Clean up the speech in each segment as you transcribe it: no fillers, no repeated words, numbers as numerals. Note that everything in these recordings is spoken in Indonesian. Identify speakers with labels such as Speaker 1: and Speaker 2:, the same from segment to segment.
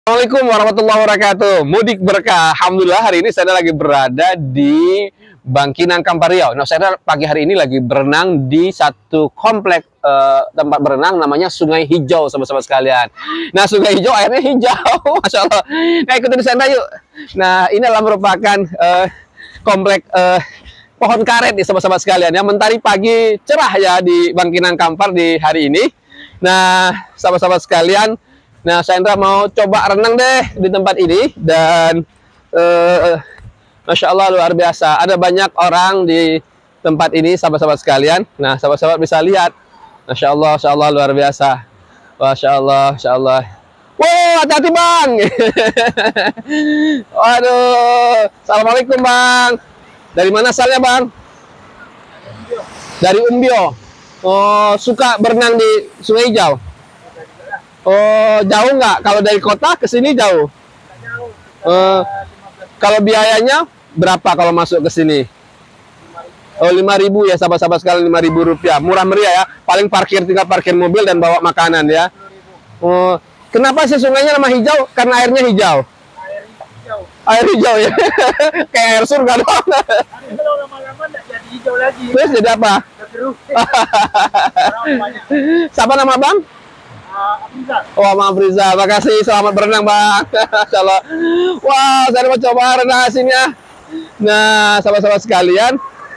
Speaker 1: Assalamualaikum warahmatullahi wabarakatuh. Mudik berkah. Alhamdulillah hari ini saya lagi berada di Bangkinang Kampar Riau. Nah, saya pagi hari ini lagi berenang di satu komplek tempat berenang namanya Sungai Hijau, sahabat-sahabat sekalian. Nah, Sungai Hijau airnya hijau, masya Allah. Nah, ikutin saya yuk. Nah, ini adalah merupakan komplek pohon karet nih, sahabat-sahabat sekalian. Yang mentari pagi cerah ya di Bangkinang Kampar di hari ini. Nah, sahabat-sahabat sekalian. Nah, saya mau coba renang deh di tempat ini dan Masya Allah luar biasa. Ada banyak orang di tempat ini, sahabat-sahabat sekalian. Nah, sahabat-sahabat bisa lihat. Masya Allah luar biasa. Masya Allah. Wow, hati-hati bang. Waduh, assalamualaikum bang. Dari mana asalnya bang? Dari Umbio. Oh, suka berenang di Sungai Hijau. Oh, jauh nggak? Kalau dari kota ke sini jauh? Kalau biayanya berapa kalau masuk ke sini? Oh, 5.000 ya, sahabat-sahabat sekalian, 5.000 rupiah. Murah meriah ya. Paling tinggal parkir mobil dan bawa makanan ya. Oh, kenapa sih sungainya nama hijau? Karena airnya hijau. Air hijau ya. Kayak air surga dong.
Speaker 2: Kalau lama-lama nggak jadi hijau lagi.
Speaker 1: Terus jadi apa? Siapa nama bang? Wah, maaf Riza, makasih, selamat berenang bang. Insyaallah. Wah, saya mau coba renang asinnya. Nah, sahabat-sahabat sekalian,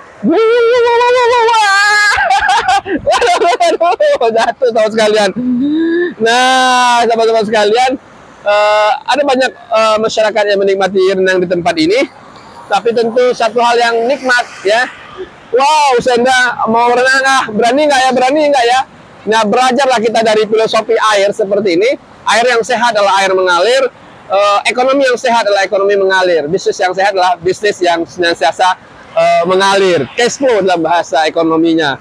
Speaker 1: waduh, jatuh sahabat sekalian. Nah, sahabat-sahabat sekalian, ada banyak masyarakat yang menikmati renang di tempat ini. Tapi tentu satu hal yang nikmat ya. Wow, Senda mau renang berani nggak ya? Nah, belajarlah kita dari filosofi air seperti ini. Air yang sehat adalah air mengalir. Ekonomi yang sehat adalah ekonomi mengalir. Bisnis yang sehat adalah bisnis yang senantiasa mengalir. Cash flow dalam bahasa ekonominya.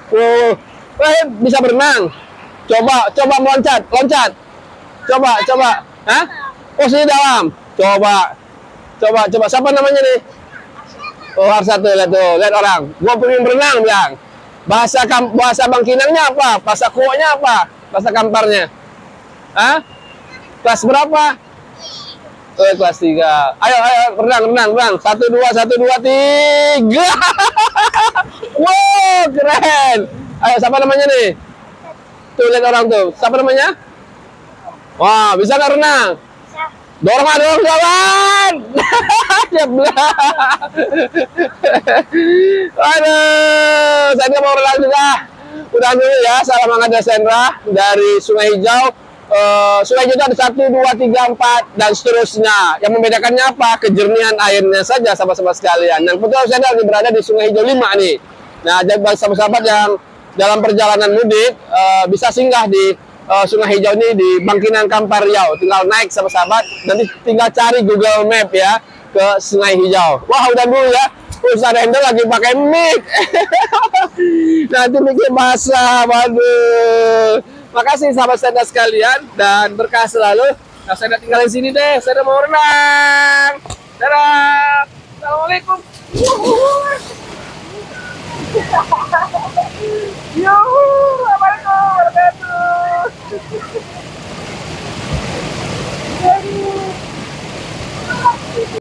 Speaker 1: Bisa berenang. Coba meloncat. Coba. Hah? Posisi dalam. Coba. Siapa namanya nih? Oh, harus satu, lihat orang. Gua pengen berenang, bilang. Bahasa Bangkinangnya apa? Bahasa Kuoknya apa? Bahasa Kamparnya? Hah? Kelas berapa? Oh, kelas 3. Ayo, renang. 1, 2, 3. Wow, keren. Ayo, siapa namanya nih? Tuh, lihat orang tuh. Siapa namanya? Wah, bisa nggak renang? Dorong jalan. Siap belah. Aduh, saya mau renang juga. Udah dulu ya, salam hangat Sendra dari Sungai Hijau. Sungai Hijau ada 1, 2, 3, 4 dan seterusnya. Yang membedakannya apa? Kejernihan airnya saja, sahabat-sahabat sekalian. Dan betul saya lagi berada di Sungai Hijau 5 nih. Nah, jadi sahabat-sahabat yang dalam perjalanan mudik bisa singgah di Sungai Hijau ini di Bangkinang Kampar Riau. Tinggal naik sahabat-sahabat, nanti tinggal cari Google Map ya ke Sungai Hijau. Wah, udah dulu ya. Ustaz Hendro lagi pakai mic. Nanti mikir basah, waduh. Makasih sahabat Senda sekalian dan berkah selalu. Nah, saya tinggal di sini deh. Saya mau renang. Dadah. Assalamualaikum. Assalamualaikum warahmatullahi wabarakatuh.